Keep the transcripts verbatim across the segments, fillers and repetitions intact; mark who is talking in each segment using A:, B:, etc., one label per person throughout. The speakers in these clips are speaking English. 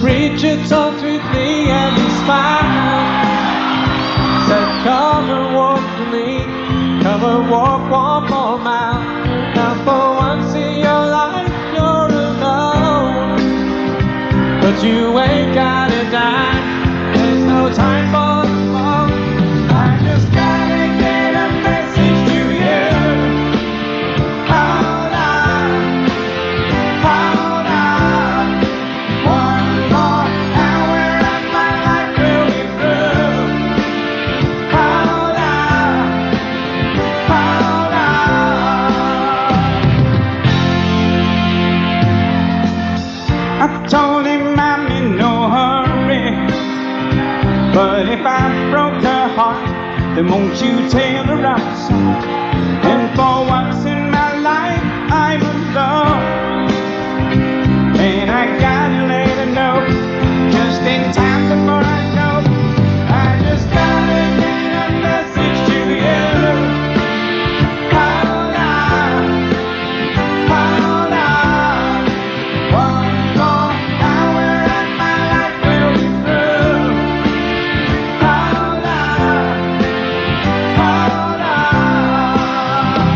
A: preacher talked with me and he smiled. Said, come and walk with me, come and walk one more mile. Now for once in your life you're alone, but you ain't got a dime, there's no time for the phone. I just gotta get a message to you. Hold on, hold on, one more hour and my life will be through. Hold on, hold on. I told him I'm in no hurry, but if I broke her heart, then won't you tell her I'm sorry? And for once in my life I'm alone, and I gotta let her know just in time before I go. I just gotta get a message to you. Hold on, hold on, one more hour and my life will be through. Hold on, hold on.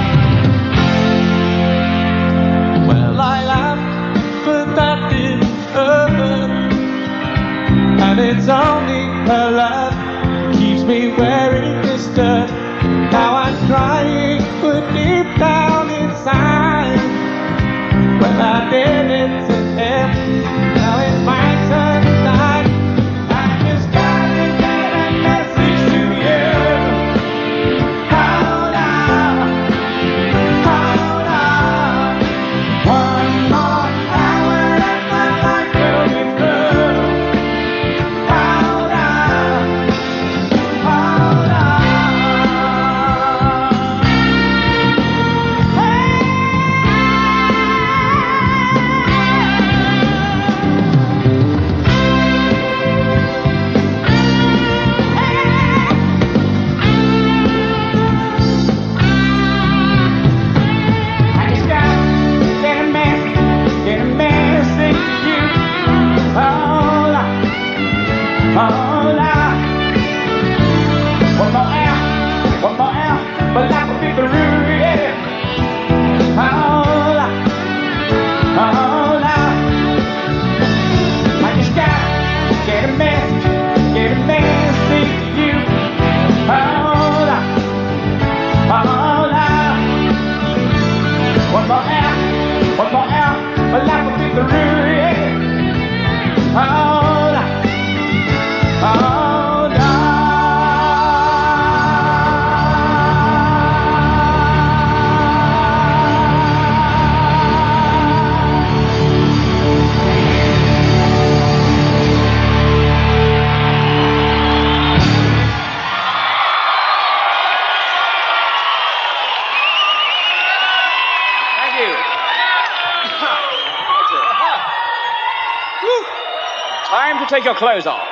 A: Well, I laughed, but that didn't hurt, and it's only her love keeps me wearing this dirt. Now I'm crying, but deep down inside, well, I did it to him, now it's my turn to die. I just gotta get a message to you. Hold on, hold on, one more hour and my life will be through. Hold on, hold on. I just gotta get a message, get a message to you. Hold on, hold on. One more hour, one more hour, but life will be through, yeah. Hold on, hold on. I just gotta get a message, get a message to you. Hold on, hold on. One more hour, one more hour, but life will be through, yeah. Hold on, hold on.
B: Thank you. Woo. Time to take your clothes off.